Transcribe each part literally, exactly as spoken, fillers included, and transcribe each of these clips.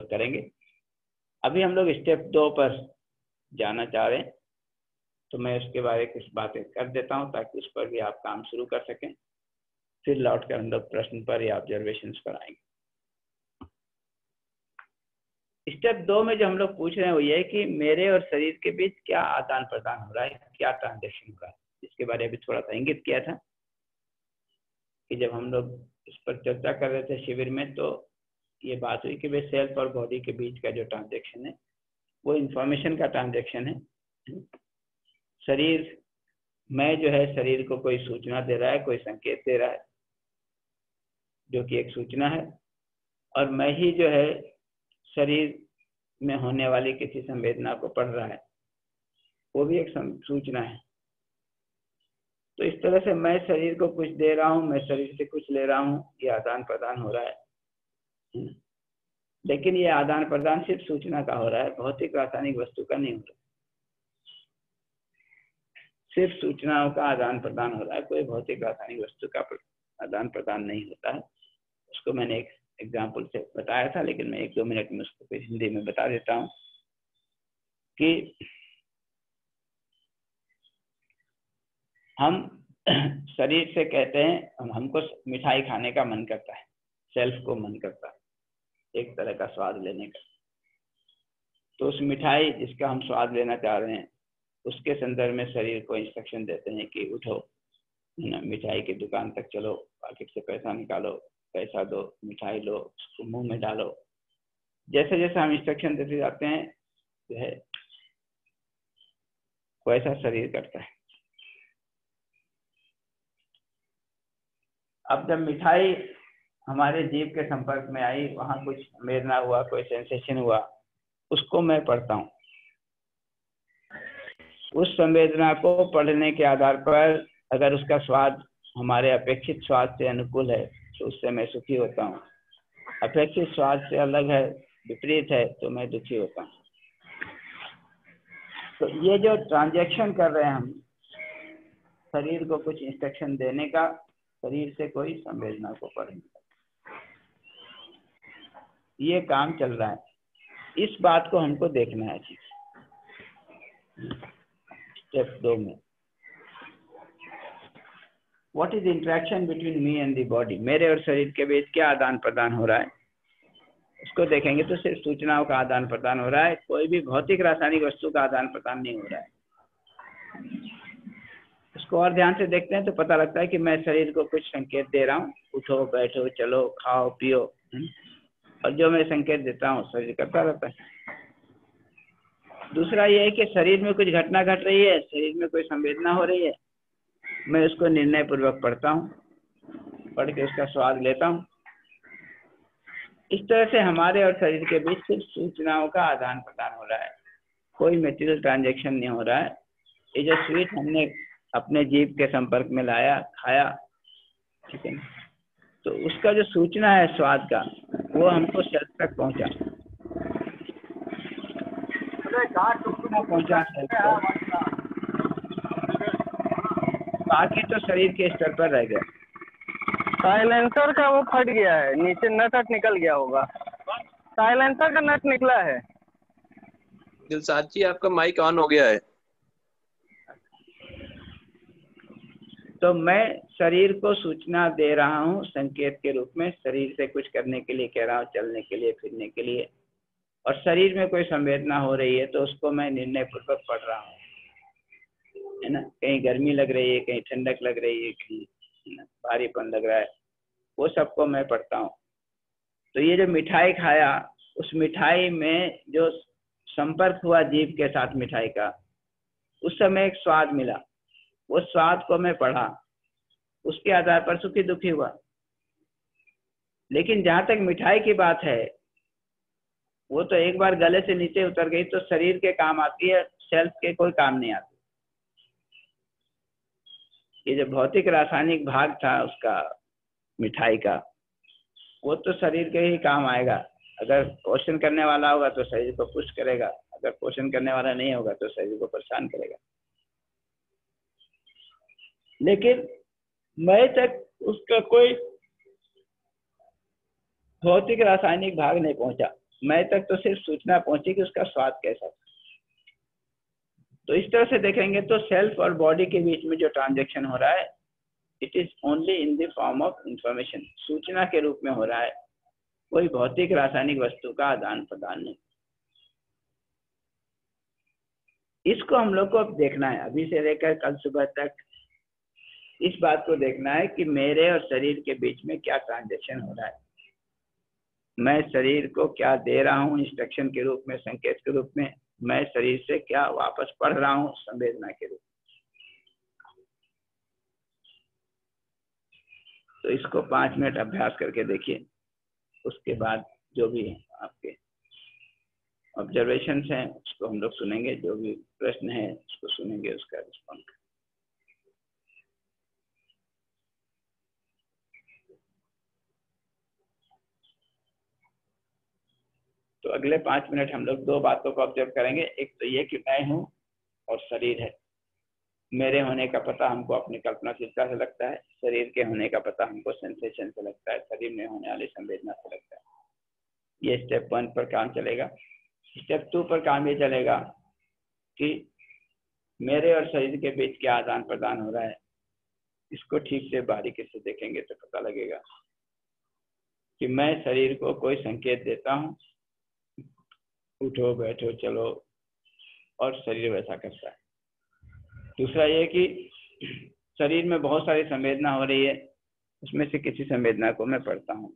करेंगे। अभी हम लोग स्टेप दो पर जाना चाह रहे हैं, तो मैं उसके बारे में कुछ बातें कर देता हूं ताकि उस पर भी आप काम शुरू कर सकें। फिर लौट कर हम लोग प्रश्न पर या ऑब्जर्वेशन पर आएंगे। स्टेप दो में जो हम लोग पूछ रहे हैं वो ये है कि मेरे और शरीर के बीच क्या आदान प्रदान हो रहा है, क्या ट्रांजेक्शन हो रहा है। इसके बारे में भी थोड़ा सा इंगित किया था कि जब हम लोग इस पर चर्चा कर रहे थे शिविर में, तो ये बात हुई कि वे सेल्फ और बॉडी के बीच का जो ट्रांजेक्शन है वो इंफॉर्मेशन का ट्रांजेक्शन है। शरीर मैं जो है शरीर को कोई सूचना दे रहा है, कोई संकेत दे रहा है जो कि एक सूचना है, और मैं ही जो है शरीर में होने वाली किसी संवेदना को पढ़ रहा है, वो भी एक सूचना है। तो इस तरह से मैं शरीर को कुछ दे रहा हूँ, मैं शरीर से कुछ ले रहा हूँ, ये आदान प्रदान हो रहा है। लेकिन ये आदान प्रदान सिर्फ सूचना का हो रहा है, भौतिक रासायनिक वस्तु का नहीं हो रहा। सिर्फ सूचनाओं का आदान प्रदान हो रहा है, कोई भौतिक रासायनिक वस्तु का आदान प्रदान नहीं होता है। उसको मैंने एक एग्जाम्पल से बताया था, लेकिन मैं एक दो मिनट में उसको फिर हिंदी में बता देता हूँ कि हम शरीर से कहते हैं हमको मिठाई खाने का मन करता है, सेल्फ को मन करता है एक तरह का स्वाद लेने का। तो उस मिठाई जिसका हम स्वाद लेना चाह रहे हैं उसके संदर्भ में शरीर को इंस्ट्रक्शन देते हैं कि उठो, मिठाई की दुकान तक चलो, पॉकेट से पैसा निकालो, पैसा दो, मिठाई लो, उसको मुंह में डालो। जैसे जैसे हम इंस्ट्रक्शन देते जाते हैं जो है वैसा शरीर करता है। अब जब मिठाई हमारे जीभ के संपर्क में आई, वहां कुछ संवेदना हुआ, कोई सेंसेशन हुआ, उसको मैं पढ़ता हूँ। उस संवेदना को पढ़ने के आधार पर अगर उसका स्वाद हमारे अपेक्षित स्वाद से अनुकूल है तो उससे मैं सुखी होता हूँ, अपेक्षित स्वाद से अलग है, विपरीत है, तो मैं दुखी होता हूँ। तो ये जो ट्रांजैक्शन कर रहे हैं हम, शरीर को कुछ इंस्ट्रक्शन देने का, शरीर से कोई संवेदना को पढ़ने का, ये काम चल रहा है। इस बात को हमको देखना है। स्टेप दो में what is interaction between me and the body, मेरे और शरीर के बीच क्या आदान प्रदान हो रहा है, उसको देखेंगे तो सिर्फ सूचनाओं का आदान प्रदान हो रहा है, कोई भी भौतिक रासायनिक वस्तु का आदान प्रदान नहीं हो रहा है। उसको और ध्यान से देखते हैं तो पता लगता है कि मैं शरीर को कुछ संकेत दे रहा हूँ, उठो, बैठो, चलो, खाओ, पियो, और जो मैं संकेत देता हूँ शरीर करता रहता है। दूसरा ये है कि शरीर में कुछ घटना घट रही है, शरीर में कोई संवेदना हो रही है, मैं उसको निर्णय पूर्वक पढ़ता हूँ, पढ़ के उसका स्वाद लेता हूँ। इस तरह से हमारे और शरीर के बीच सिर्फ सूचनाओं का आदान प्रदान हो रहा है, कोई मेटीरियल ट्रांजैक्शन नहीं हो रहा है। ये जो स्वीट हमने अपने जीभ के संपर्क में लाया, खाया, ठीक है, तो उसका जो सूचना है स्वाद का, वो हमको सेल्फ तक पहुंचा पहुंचा सेल्फ तक, बाकी तो शरीर के स्तर पर रह गया। साइलेंसर का वो फट गया है, नीचे नट नट निकल गया होगा, साइलेंसर का नट निकला है। दिलसाद जी आपका माइक ऑन हो गया है। तो मैं शरीर को सूचना दे रहा हूँ संकेत के रूप में, शरीर से कुछ करने के लिए कह रहा हूँ, चलने के लिए, फिरने के लिए, और शरीर में कोई संवेदना हो रही है तो उसको मैं निर्णय पूर्वक पढ़ रहा हूँ, है ना। कहीं गर्मी लग रही है, कहीं ठंडक लग रही है, कहीं भारीपन लग रहा है, वो सबको मैं पढ़ता हूँ। तो ये जो मिठाई खाया, उस मिठाई में जो संपर्क हुआ जीभ के साथ मिठाई का, उस समय एक स्वाद मिला, वो स्वाद को मैं पढ़ा, उसके आधार पर सुखी दुखी हुआ। लेकिन जहां तक मिठाई की बात है, वो तो एक बार गले से नीचे उतर गई तो शरीर के काम आती है, सेल्फ के कोई काम नहीं आती। ये जो भौतिक रासायनिक भाग था उसका, मिठाई का, वो तो शरीर के ही काम आएगा। अगर पोषण करने वाला होगा तो शरीर को पुश करेगा, अगर पोषण करने वाला नहीं होगा तो शरीर को परेशान करेगा। लेकिन मैं तक उसका कोई भौतिक रासायनिक भाग नहीं पहुंचा, मैं तक तो सिर्फ सूचना पहुंची कि उसका स्वाद कैसा था। तो इस तरह से देखेंगे तो सेल्फ और बॉडी के बीच में जो ट्रांजैक्शन हो रहा है, it is only in the form of information, सूचना के रूप में हो रहा है, कोई भौतिक रासायनिक वस्तु का आदान प्रदान नहीं। इसको हम लोग को अब देखना है, अभी से लेकर कल सुबह तक इस बात को देखना है कि मेरे और शरीर के बीच में क्या ट्रांजैक्शन हो रहा है। मैं शरीर को क्या दे रहा हूँ इंस्ट्रक्शन के रूप में, संकेत के रूप में, मैं शरीर से क्या वापस पढ़ रहा हूँ संवेदना के रूप में। तो इसको पांच मिनट अभ्यास करके देखिए, उसके बाद जो भी आपके ऑब्जर्वेशंस हैं उसको हम लोग सुनेंगे, जो भी प्रश्न है उसको सुनेंगे, उसका रिस्पॉन्ड करेंगे। तो अगले पांच मिनट हम लोग दो बातों को ऑब्जर्व करेंगे। एक तो ये कि मैं हूँ और शरीर है। मेरे होने का पता हमको अपनी कल्पनाशीलता से लगता है, शरीर के होने का पता हमको सेंसेशन से लगता है, शरीर में होने वाली संवेदना से लगता है। ये स्टेप वन पर काम चलेगा। स्टेप टू पर काम ये चलेगा कि मेरे और शरीर के बीच क्या आदान प्रदान हो रहा है। इसको ठीक से बारीकी से देखेंगे तो पता लगेगा कि मैं शरीर को कोई संकेत देता हूँ, उठो बैठो चलो, और शरीर वैसा करता है। दूसरा ये कि शरीर में बहुत सारी संवेदना हो रही है, उसमें से किसी संवेदना को मैं पढ़ता हूँ।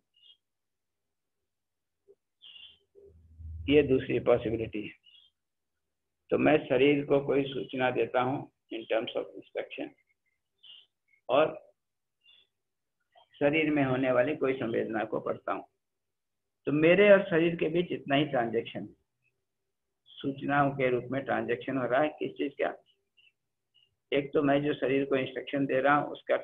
ये दूसरी पॉसिबिलिटी है। तो मैं शरीर को कोई सूचना देता हूँ इन टर्म्स ऑफ इंस्ट्रक्शन, और शरीर में होने वाली कोई संवेदना को पढ़ता हूँ। तो मेरे और शरीर के बीच इतना ही ट्रांजैक्शन, सूचनाओं के रूप में ट्रांजैक्शन हो रहा है। किस चीज का? एक तो मैं जो शरीर को इंस्ट्रक्शन दे रहा हूँ उसका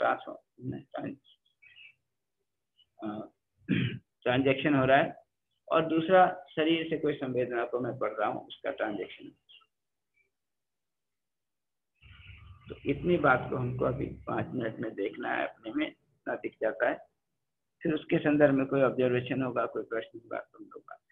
ट्रांजैक्शन हो रहा है, और दूसरा शरीर से कोई संवेदना को मैं पढ़ रहा हूँ, उसका ट्रांजैक्शन। तो इतनी बात को हमको अभी पाँच मिनट में देखना है, अपने में इतना दिख जाता है। फिर उसके संदर्भ में कोई ऑब्जर्वेशन होगा, कोई प्रश्न होगा तो हम लोग